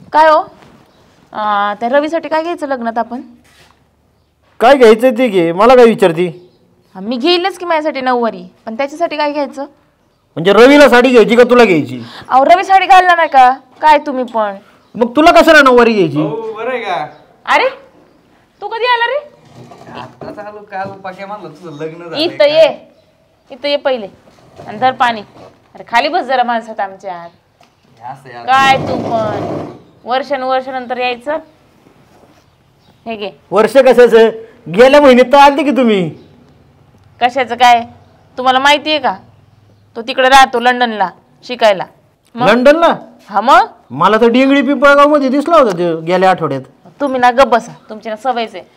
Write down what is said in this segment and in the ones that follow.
काय हो त्या रवीसाठी काय घ्यायचं लग्नात आपण? काय घ्यायचं ते घे, मला काय विचारती? मी घेईलच की माझ्यासाठी नऊवारी, पण त्याच्यासाठी काय घ्यायचं? म्हणजे रवीला साडी घ्यायची का तुला घ्यायची? अहो रवी साडी घालणार नाही का काय तुम्ही पण? मग तुला कशाला नऊवारी घ्यायची? हो बरं आहे का? अरे तू कधी आला रे? आता चालू काल पाक्या म्हणलं तुझं लग्न झालं. इथं ये पहिले आणि धर पाणी. अरे खाली बस जरा माणसात आमच्यात. असं यार. काय तू पण वर्षानंतर यायचं. हे घे. वर्ष कशाचं? गेल्या महिन्यात तर आलते की तुम्ही. कशाचं काय तुम्हाला माहितीये का? तो तिकडे राहतो लंडनला शिकायला. लंडनला? हा मग मला तर डिंगळी पिंपळगाव मध्ये दिसला होता ते गेल्या आठवड्यात. तुम्ही ना गप बसा, तुमची ना सवयच आहे.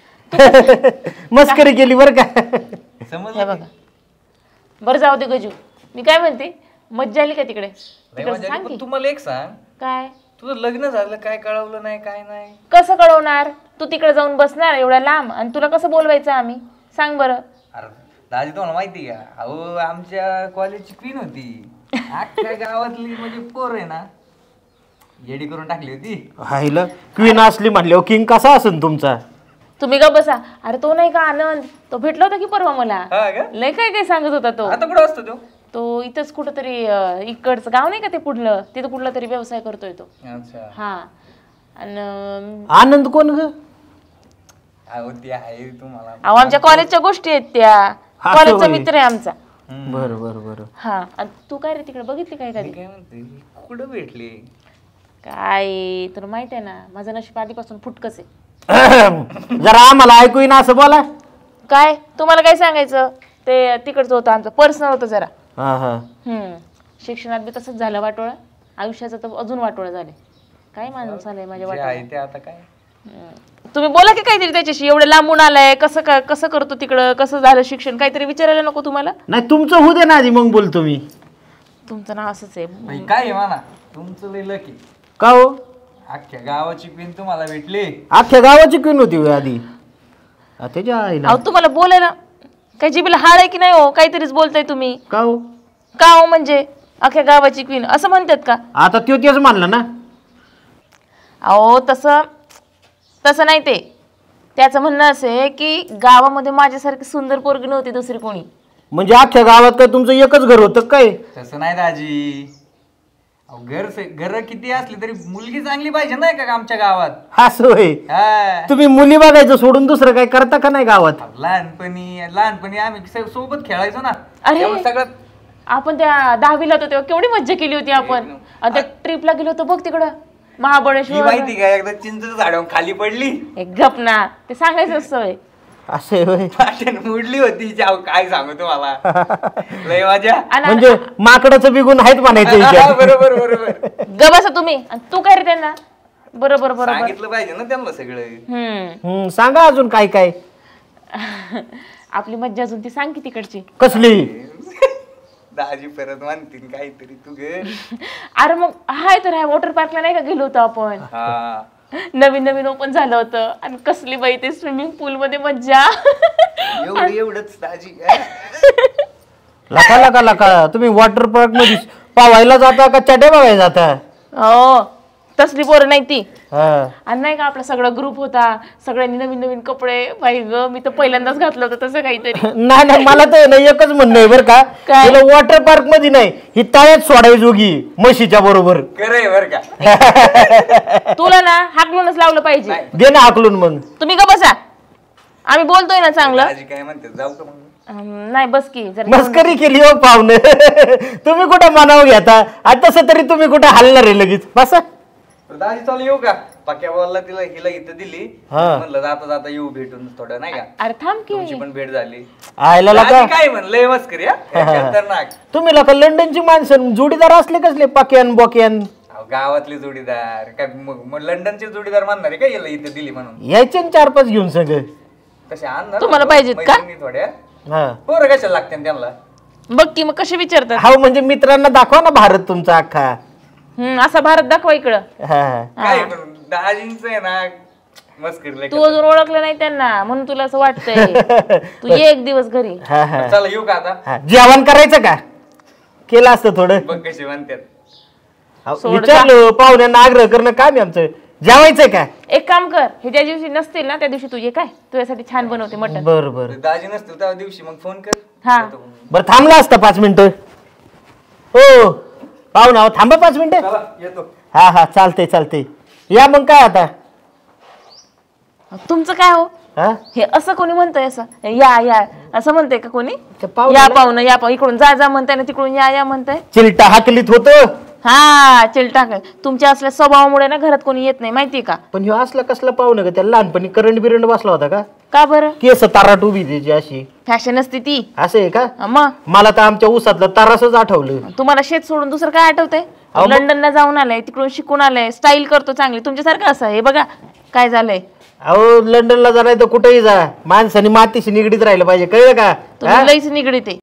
मस्करी केली बरं का? हे बघा बरं जाऊ दे गजू. मी काय म्हणते, मज्जा आली का तिकडे? तिकडे सांग की. तुम्हाला एक सांग, काय तुझं लग्न झालं काय कळवलं नाही काय नाही? कसं कळवणार? तू तिकडे जाऊन बसणार एवढ्या लांब आणि तुला कसं बोलवायचं आम्ही? सांग बरं. अरे दाजी तुम्हाला माहिती का, अहो आमच्या कॉलेजची क्वीन होती, अख्ख्या गावातली म्हणजे पोर आहे ना येडी करून टाकली होती. हायला क्वीन असली म्हणल्यावर किंग कसा असेल तुमचा? तुम्ही का बसा. अरे तो नाही का आनंद, तो भेटला होता की परवा मला. हा का? लय काय काय सांगत होता तो. आता कुठं असतो तो? तो इथंच कुठंतरी इकडचं गाव नाही का ते पुढलं, तिथं कुठला तरी व्यवसाय करतोय तो. अच्छा. हा आणि आनंद कोण ग? अहो ती आहे तुम्हाला. अहो आमच्या कॉलेजच्या गोष्टी आहेत त्या. हा, कॉलेजचा होय. मित्र आहे आमचा. बरं बरं बरं. हा आणि तू काय रे तिकडे बघितली काय मी कधी? काय म्हणते, कुठं भेटली? काय तुला माहित आहे ना, माझं नशीब आधीपासून फुटकच आहे. जरा आम्हाला ऐकू येईना असं बोला. काय तुम्हाला काय सांगायचं, ते तिकडचं होतं आमचं पर्सनल होतं जरा. हा हा. शिक्षणात बी तसंच झालं वाटोळं, आयुष्याचं तर अजून वाटोळं झालंय. काय माणूस आलंय माझ्या जे वाटोळं. आहे ते आता काय? तुम्ही बोला की काहीतरी त्याच्याशी. एवढं लांबून आलाय, कसं करतो तिकडं, कसं झालं शिक्षण, काहीतरी विचारायला नको तुम्हाला? नाही तुमचं होऊ दे ना आधी, मग बोलतो मी. तुमचं नाव असंच आहे. बाई, काय आहे म्हणा तुमचं लय लकी. का हो? अख्ख्या गावाची क्वीन तुम्हाला भेटली. अख्ख्या गावाची क्वीन होती होय आधी? त्याच्या आईला. अहो तुम्हाला बोलायला काय जिबीला हाड आहे की नाही हो? काहीतरीच बोलताय तुम्ही. का हो? का हो म्हणजे अख्ख्या गावाची क्वीन असं म्हणतात का? आता त्यो तेच म्हणलं ना. अहो तसं नाही ते. त्याचं म्हणणं असं आहे की गावामध्ये माझ्यासारखी सुंदर पोरगी नव्हती दुसरी कोणी. म्हणजे अख्ख्या गावात काय तुमचं एकच घर होतं काय? तसं नाही दाजी. अहो घर किती असली तरी मुलगी चांगली पाहिजे नाही का आमच्या गावात? असं होय. हा. तुम्ही मुली बघायचं सोडून दुसरं काय करता का नाही गावात? लहानपणी आम्ही सोबत खेळायचो ना. अरे तेव्हा सगळं आपण त्या 10वीला होतो तेव्हा केवढी मज्जा केली होती आपण. आणि त्या ट्रिपला गेलो होतो बघ तिकडं ही महाबळेश्वर. माहिती का, एकदा चिंचेच्या झाडावर खाली पडली, एक गप ना, ते सांगायचं असं. असे होय. पाठ्यान मुडली होती. जाऊ काय सांगू तुम्हाला, लय मजा. म्हणजे माकडाचं बिगुण आहेत म्हणायचं हिच्यात. बरोबर बरोबर. गप बसा तुम्ही. आणि तू काय रे त्यांना? बरोबर सांगितलं पाहिजे ना त्यांना सगळं. सांगा अजून काय काय. आपली मज्जा अजून ती सांग की तिकडची. कसली? दाजी परत म्हणतील काहीतरी तू गे. अरे मग हाय तर हाय, वॉटर पार्कला नाही का गेलो होतो आपण? हा. नवीन ओपन झालं होतं आणि कसली बाई ते स्विमिंग पूल मध्ये मज्जा. एवढंच दाजी. लका लका लका. तुम्ही वॉटर पार्क मध्ये पावायला जाता का चटे बघायला जाता? हो तसली पोरं नाही ती. हा. आणि नाही का आपला सगळा ग्रुप होता, सगळ्यांनी नवीन कपडे. बाई ग मी तर पहिल्यांदाच घातलं होतं तसं काहीतरी. नाही मला तर ना एकच म्हणणं आहे बरं का, काय? तुला वॉटर पार्क मध्ये नाही ही तळ्यात सोडावी जोगी म्हशीच्या बरोबर. खरंय बर का. तुला ना हाकलूनच लावलं पाहिजे. दे ना हाकलून मग. तुम्ही का बसा, आम्ही बोलतोय ना चांगलं. दाजी काय म्हणते, जाऊ का मग? नाही बस की जर मस्करी केली हो पाहुणे. तुम्ही कुठं मनाव घेता? आता तसं तरी तुम्ही कुठं हलणार आहे लगेच. बसा. दाजी चालू येऊ का? पक्या बॉलला हिला इथं दिली, हा. म्हणलं जाता जाता येऊ भेटून थोडं नाही का. अरे थांब तुमची की. पण भेट झाली. आयला दाजी लका. काय म्हणलंय मस्करी हा? खतरनाक. तुम्ही लका लंडनची माणसं जोडीदार असले कसले पाक्यान बोक्यान? अहो, गावातले जोडीदार काय मग लंडनचे जोडीदार मानणार आहे का याला इथं दिली म्हणून? यायचे ना 4-5 घेऊन सगळं. कसे आणणार तुम्हाला पाहिजेत का? मैत्रिणी थोड्या हा. पोरं कशाला लागते त्यांना? बघ की मग कसे विचारतात. हा म्हणजे मित्रांना दाखवा ना भारत तुमचा अख्खा. असा भारत दाखवा इकडं. हा. काय पण दाजींच आहे ना मस्करी. तू अजून ओळखलं नाही त्यांना म्हणून तुला असं वाटतंय. तू ये एक दिवस घरी. हा हा. चला येऊ का आता? हा. जेवण करायचं का? केलं असतं थोडं. बघ कसे म्हणतात. सोड विचारलं पाहुण्यांना आग्रह करणं काम आहे आमचं. जेवायचंय का? एक काम कर, हे ज्या दिवशी नसतील ना त्या दिवशी तू ये, काय तुझ्यासाठी छान बनवते मटण. बरं बरं दाजी नसतील त्या दिवशी मग फोन कर. हा बरं थांबला असता 5 मिनिटं. हो पाहुणा थांबा 5 मिनिटं. चला येतो. हा हा चालतंय चालतंय या मग काय आता. तुमचं काय हो, हा हे असं कोणी म्हणतंय असं या या असं म्हणतंय का कोणी? त्या पाहुण्याला- या पाहुणं या पाहुणं, इकडून जा जा म्हणताय ना तिकडून या या म्हणताय. चिलटा हाकलीत होत. हा चिलटा काय, तुमच्या असल्या स्वभावामुळे ना घरात कोणी येत नाही माहितीये का? पण ह्यो असला कसला पाहुणं का? त्याला लहानपणी करंट बिरंट बसला होता का? का बरं? केस ताराट उभी त्याची अशी. फॅशन असते ती. असं आहे का? मग मला तर आमच्या ऊसातलं तारासच आठवलं. तुम्हाला शेत सोडून दुसरं काय आठवतंय? अहो, मग- लंडनला जाऊन आलाय, तिकडून शिकून आलाय, स्टाईल करतो चांगली. तुमच्यासारखं असं हे बघा काय झालंय. अहो लंडनला जा नाही तर कुठेही जा, माणसाने मातीशी निगडीत राहिलं पाहिजे, कळलं का? तुम्ही लईच निगडीत आहे.